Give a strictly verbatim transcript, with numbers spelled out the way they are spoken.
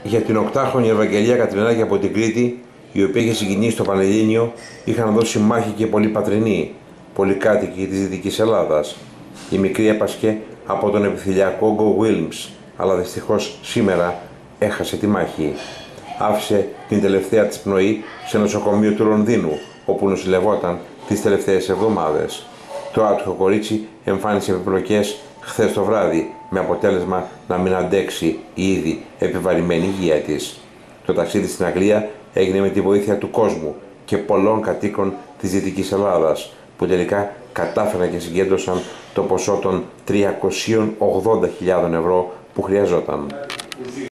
Για την οκτάχρονη Ευαγγελία Κατρινάκη από την Κρήτη, η οποία είχε συγκινήσει το Πανελλήνιο, είχαν δώσει μάχη και πολλοί πατρινοί, πολυκάτοικοι της Δυτικής Ελλάδας. Η μικρή έπασχε από τον επιφυλιακό Γκο Βίλμς, αλλά δυστυχώς σήμερα έχασε τη μάχη. Άφησε την τελευταία της πνοή σε νοσοκομείο του Λονδίνου, όπου νοσηλευόταν τις τελευταίες εβδομάδες. Το άτυχο κορίτσι εμφάνισε επιπλοκές χθες το βράδυ, με αποτέλεσμα να μην αντέξει η ήδη επιβαρημένη υγεία της. Το ταξίδι στην Αγγλία έγινε με τη βοήθεια του κόσμου και πολλών κατοίκων της Δυτικής Ελλάδας, που τελικά κατάφεραν και συγκέντρωσαν το ποσό των τριακοσίων ογδόντα χιλιάδων ευρώ που χρειαζόταν.